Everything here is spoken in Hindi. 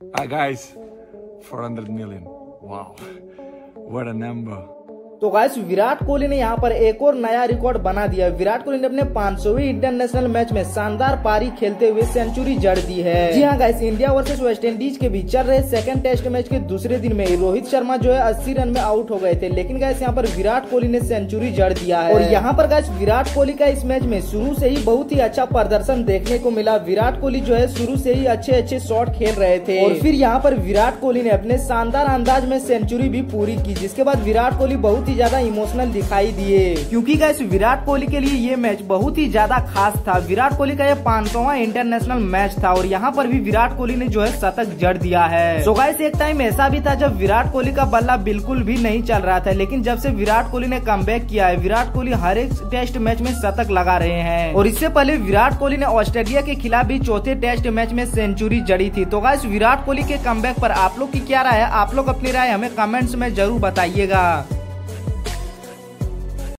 Guys, 400 million. Wow, what a number. तो गाइस विराट कोहली ने यहाँ पर एक और नया रिकॉर्ड बना दिया। विराट कोहली ने अपने 500वीं इंटरनेशनल मैच में शानदार पारी खेलते हुए सेंचुरी जड़ दी है। जी हाँ guys, India versus West Indies के बीच चल रहे सेकंड टेस्ट मैच के दूसरे दिन में रोहित शर्मा जो है 80 रन में आउट हो गए थे, लेकिन गाइस यहाँ पर विराट कोहली ने सेंचुरी जड़ दिया है। और यहाँ पर गाइस विराट कोहली का इस मैच में शुरू से ही बहुत ही अच्छा प्रदर्शन देखने को मिला। विराट कोहली जो है शुरू से ही अच्छे शॉट खेल रहे थे और फिर यहाँ पर विराट कोहली ने अपने शानदार अंदाज में सेंचुरी भी पूरी की, जिसके बाद विराट कोहली बहुत ज्यादा इमोशनल दिखाई दिए, क्योंकि गाइस विराट कोहली के लिए ये मैच बहुत ही ज्यादा खास था। विराट कोहली का ये 500वां इंटरनेशनल मैच था और यहाँ पर भी विराट कोहली ने जो है शतक जड़ दिया है। सो गाइस एक टाइम ऐसा भी था जब विराट कोहली का बल्ला बिल्कुल भी नहीं चल रहा था, लेकिन जब से विराट कोहली ने कमबैक किया है, विराट कोहली हर एक टेस्ट मैच में शतक लगा रहे हैं। और इससे पहले विराट कोहली ने ऑस्ट्रेलिया के खिलाफ भी चौथे टेस्ट मैच में सेंचुरी जड़ी थी। तो गाइस विराट कोहली के कमबैक पर आप लोग की क्या राय है? आप लोग अपनी राय हमें कमेंट्स में जरूर बताइएगा।